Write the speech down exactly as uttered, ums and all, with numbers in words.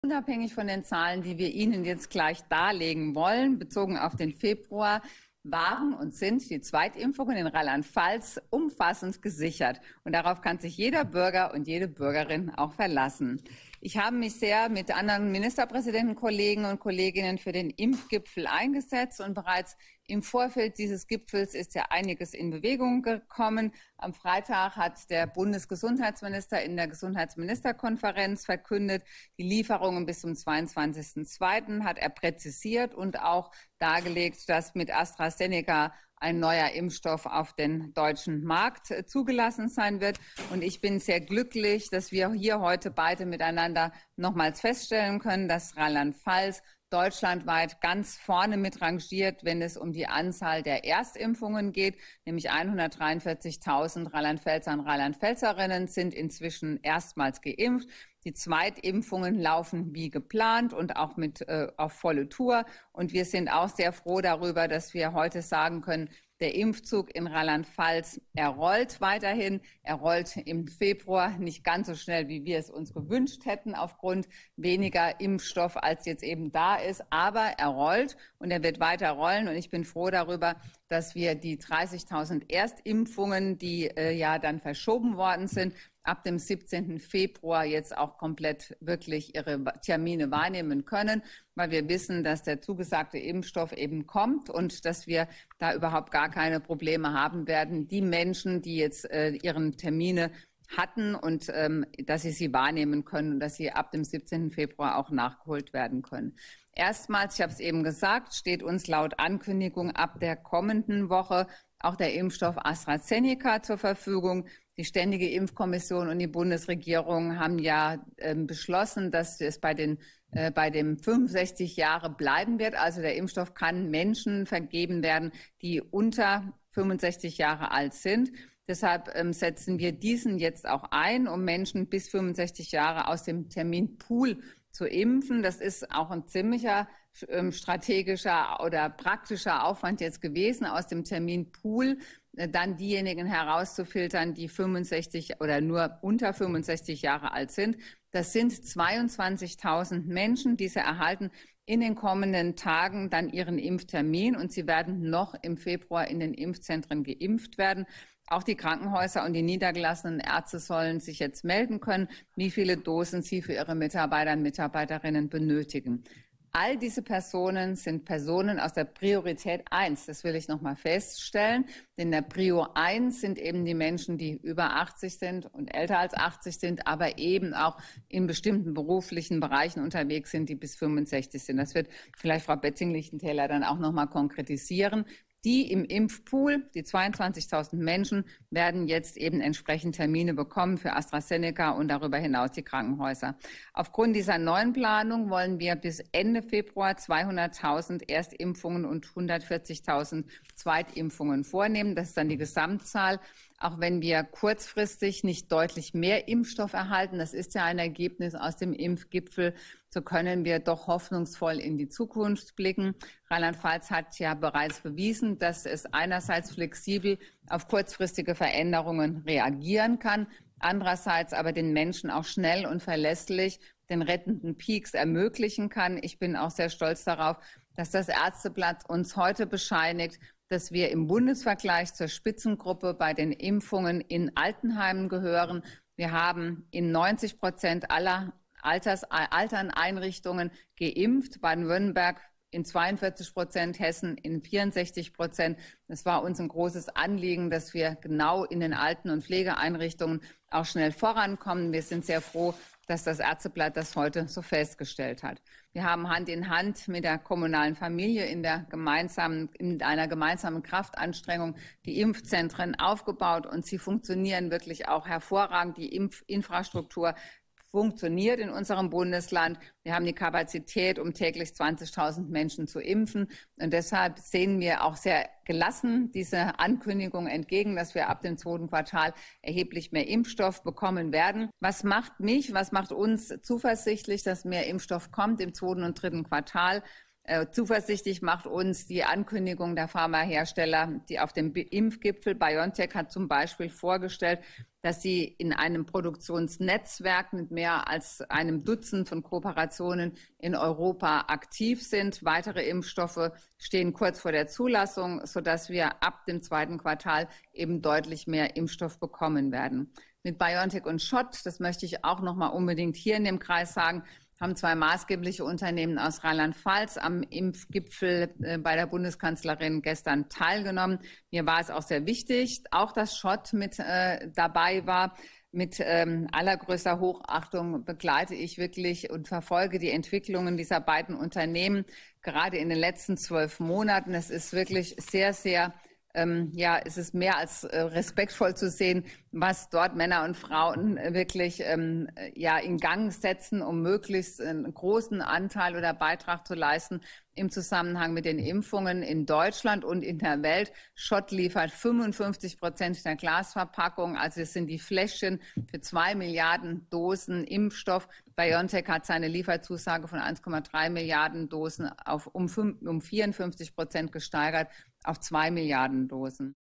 Unabhängig von den Zahlen, die wir Ihnen jetzt gleich darlegen wollen, bezogen auf den Februar, waren und sind die Zweitimpfungen in Rheinland-Pfalz umfassend gesichert. Und darauf kann sich jeder Bürger und jede Bürgerin auch verlassen. Ich habe mich sehr mit anderen Ministerpräsidentenkollegen und Kolleginnen für den Impfgipfel eingesetzt und bereits im Vorfeld dieses Gipfels ist ja einiges in Bewegung gekommen. Am Freitag hat der Bundesgesundheitsminister in der Gesundheitsministerkonferenz verkündet, die Lieferungen bis zum zweiundzwanzigsten zweiten hat er präzisiert und auch dargelegt, dass mit AstraZeneca ein neuer Impfstoff auf den deutschen Markt zugelassen sein wird. Und ich bin sehr glücklich, dass wir hier heute beide miteinander nochmals feststellen können, dass Rheinland-Pfalz deutschlandweit ganz vorne mit rangiert, wenn es um die Anzahl der Erstimpfungen geht, nämlich hundertdreiundvierzigtausend Rheinland-Pfälzer und Rheinland-Pfälzerinnen sind inzwischen erstmals geimpft. Die Zweitimpfungen laufen wie geplant und auch mit äh, auf volle Tour. Und wir sind auch sehr froh darüber, dass wir heute sagen können, der Impfzug in Rheinland-Pfalz, er rollt weiterhin. Er rollt im Februar nicht ganz so schnell, wie wir es uns gewünscht hätten, aufgrund weniger Impfstoff, als jetzt eben da ist. Aber er rollt und er wird weiter rollen. Und ich bin froh darüber, dass wir die dreißigtausend Erstimpfungen, die äh, ja dann verschoben worden sind, ab dem siebzehnten Februar jetzt auch komplett wirklich ihre Termine wahrnehmen können, weil wir wissen, dass der zugesagte Impfstoff eben kommt und dass wir da überhaupt gar keine Probleme haben werden. Die Menschen, die jetzt äh, ihren Termine hatten und ähm, dass sie sie wahrnehmen können und dass sie ab dem siebzehnten Februar auch nachgeholt werden können. Erstmals, ich habe es eben gesagt, steht uns laut Ankündigung ab der kommenden Woche auch der Impfstoff AstraZeneca zur Verfügung. Die Ständige Impfkommission und die Bundesregierung haben ja äh, beschlossen, dass es bei den äh, bei dem fünfundsechzig Jahre bleiben wird. Also der Impfstoff kann Menschen vergeben werden, die unter fünfundsechzig Jahre alt sind. Deshalb ähm, setzen wir diesen jetzt auch ein, um Menschen bis fünfundsechzig Jahre aus dem Terminpool zu impfen. Das ist auch ein ziemlicher ähm, strategischer oder praktischer Aufwand jetzt gewesen, aus dem Terminpool äh, dann diejenigen herauszufiltern, die fünfundsechzig oder nur unter fünfundsechzig Jahre alt sind. Das sind zweiundzwanzigtausend Menschen, diese erhalten in den kommenden Tagen dann ihren Impftermin und sie werden noch im Februar in den Impfzentren geimpft werden. Auch die Krankenhäuser und die niedergelassenen Ärzte sollen sich jetzt melden können, wie viele Dosen sie für ihre Mitarbeiter und Mitarbeiterinnen benötigen. All diese Personen sind Personen aus der Priorität eins. Das will ich noch mal feststellen. Denn der Prio eins sind eben die Menschen, die über achtzig sind und älter als achtzig sind, aber eben auch in bestimmten beruflichen Bereichen unterwegs sind, die bis fünfundsechzig sind. Das wird vielleicht Frau Betting-Lichtentäler dann auch noch mal konkretisieren. Die im Impfpool, die zweiundzwanzigtausend Menschen, werden jetzt eben entsprechend Termine bekommen für AstraZeneca und darüber hinaus die Krankenhäuser. Aufgrund dieser neuen Planung wollen wir bis Ende Februar zweihunderttausend Erstimpfungen und hundertvierzigtausend Zweitimpfungen vornehmen. Das ist dann die Gesamtzahl. Auch wenn wir kurzfristig nicht deutlich mehr Impfstoff erhalten, das ist ja ein Ergebnis aus dem Impfgipfel, so können wir doch hoffnungsvoll in die Zukunft blicken. Rheinland-Pfalz hat ja bereits bewiesen, dass es einerseits flexibel auf kurzfristige Veränderungen reagieren kann, andererseits aber den Menschen auch schnell und verlässlich den rettenden Peaks ermöglichen kann. Ich bin auch sehr stolz darauf, dass das Ärzteblatt uns heute bescheinigt, dass wir im Bundesvergleich zur Spitzengruppe bei den Impfungen in Altenheimen gehören. Wir haben in neunzig Prozent aller Alters, Alterneinrichtungen geimpft. Baden-Württemberg in zweiundvierzig Prozent, Hessen in vierundsechzig Prozent. Es war uns ein großes Anliegen, dass wir genau in den Alten- und Pflegeeinrichtungen auch schnell vorankommen. Wir sind sehr froh, dass das Ärzteblatt das heute so festgestellt hat. Wir haben Hand in Hand mit der kommunalen Familie in der gemeinsamen, in einer gemeinsamen Kraftanstrengung die Impfzentren aufgebaut und sie funktionieren wirklich auch hervorragend. Die Impfinfrastruktur funktioniert in unserem Bundesland. Wir haben die Kapazität, um täglich zwanzigtausend Menschen zu impfen. Und deshalb sehen wir auch sehr gelassen diese Ankündigung entgegen, dass wir ab dem zweiten Quartal erheblich mehr Impfstoff bekommen werden. Was macht mich, was macht uns zuversichtlich, dass mehr Impfstoff kommt im zweiten und dritten Quartal? Äh, zuversichtlich macht uns die Ankündigung der Pharmahersteller, die auf dem Impfgipfel, BioNTech hat zum Beispiel vorgestellt, dass sie in einem Produktionsnetzwerk mit mehr als einem Dutzend von Kooperationen in Europa aktiv sind. Weitere Impfstoffe stehen kurz vor der Zulassung, sodass wir ab dem zweiten Quartal eben deutlich mehr Impfstoff bekommen werden. Mit BioNTech und Schott, das möchte ich auch noch mal unbedingt hier in dem Kreis sagen, haben zwei maßgebliche Unternehmen aus Rheinland-Pfalz am Impfgipfel äh, bei der Bundeskanzlerin gestern teilgenommen. Mir war es auch sehr wichtig, auch dass Schott mit äh, dabei war. Mit ähm, allergrößter Hochachtung begleite ich wirklich und verfolge die Entwicklungen dieser beiden Unternehmen, gerade in den letzten zwölf Monaten. Es ist wirklich sehr, sehr Ähm, ja, es ist mehr als äh, respektvoll zu sehen, was dort Männer und Frauen äh, wirklich ähm, ja, in Gang setzen, um möglichst einen großen Anteil oder Beitrag zu leisten im Zusammenhang mit den Impfungen in Deutschland und in der Welt. Schott liefert fünfundfünfzig Prozent der Glasverpackung, also es sind die Fläschchen für zwei Milliarden Dosen Impfstoff. BioNTech hat seine Lieferzusage von eins Komma drei Milliarden Dosen auf um, um vierundfünfzig Prozent gesteigert auf zwei Milliarden Dosen.